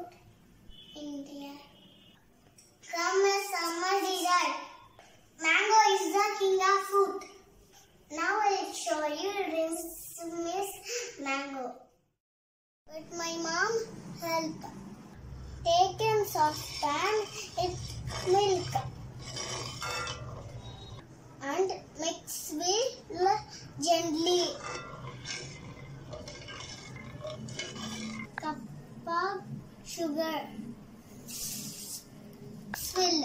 fruit, India. Come a summer delight. Mango is the king of fruit. Now I'll show you Miss Mango. With my mom help. Take in saucepan with milk and mix well gently. Cup of sugar. Swill.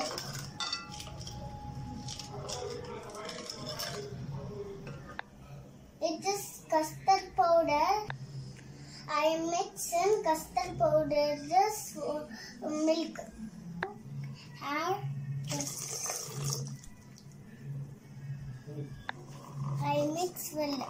With this custard powder, I mix in custard powder this milk. Add I mix well.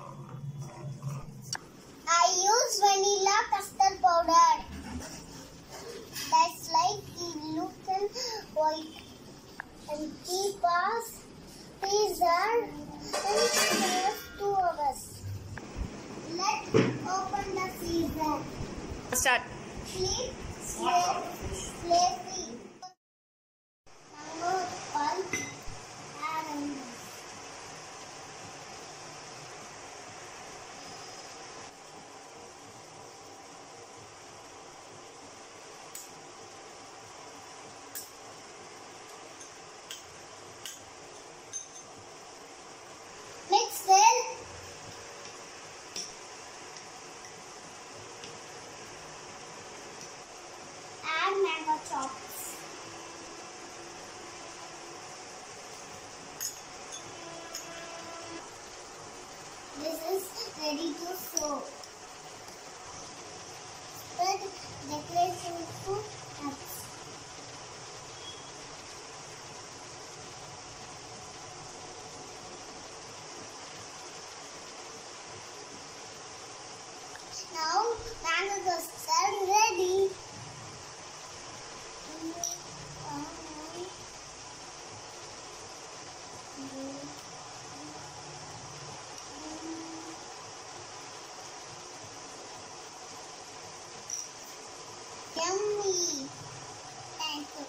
I use vanilla custard powder. That's like it looks in white. And keep us freezer in 2 hours. Let's open the freezer. Start. Sleep, slave. Mango pulp and mix well. Add mango chops. This is ready to serve. Spread decoration fruit nuts. Now mango custard ready. Yummy. Thank you.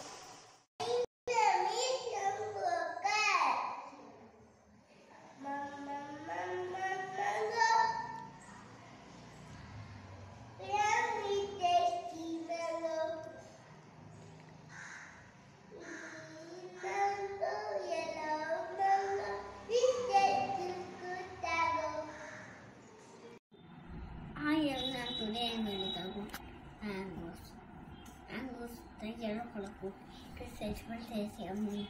Today I'm going to talk about mangoes. Mangoes, the yellow color fruit, tasteable, tasty, yummy.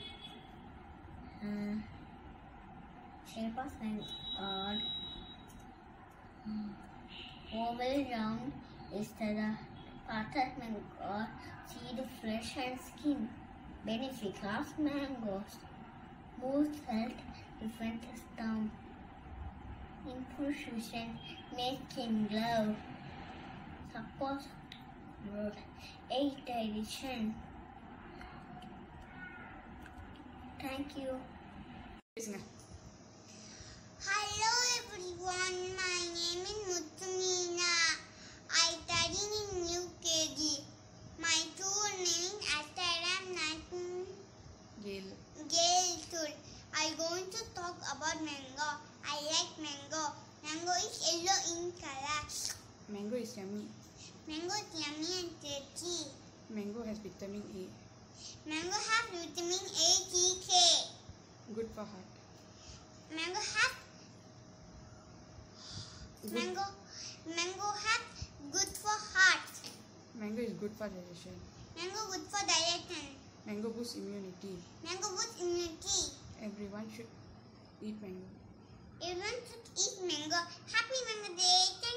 Shape of mango, oval round is the part of mango, seed, flesh and skin. Benefit of mangoes: moves health, prevent stomach, improve vision, make skin glow. Support growth, aid digestion. Thank you. Hello everyone, my name is Muthumeena. I study in UKG. My true name is Astaram Gail. I'm going to talk about mango. I like mango. Mango is yellow in color. Mango is yummy. Mango is yummy and tasty. Mango has vitamin A. Mango has vitamin A, C, K. Good for heart. Mango has good for heart. Mango is good for digestion. Mango good for digestion. Mango boosts immunity. Mango boosts immunity. Everyone should eat mango. Everyone should eat mango. Happy Mango Day.